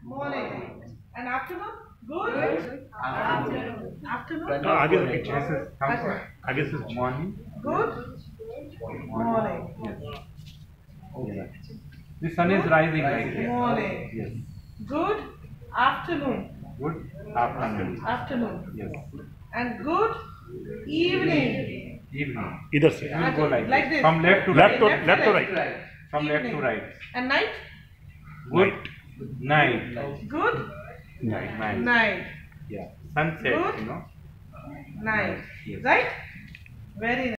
Morning. And afternoon? Good. Afternoon. Afternoon? No, आगे आगे से Morning. Good. Morning. Yes. The sun is rising like this. Morning. Yes. Good afternoon. Good afternoon. Afternoon. Yes. And good evening. Evening. इधर से It will go Like this. From left to left right. to right. From left to Evening. right. And night? Good night. Good Night. night. Yeah. Sunset. Good. You know. Night. Yes. Right? Very nice.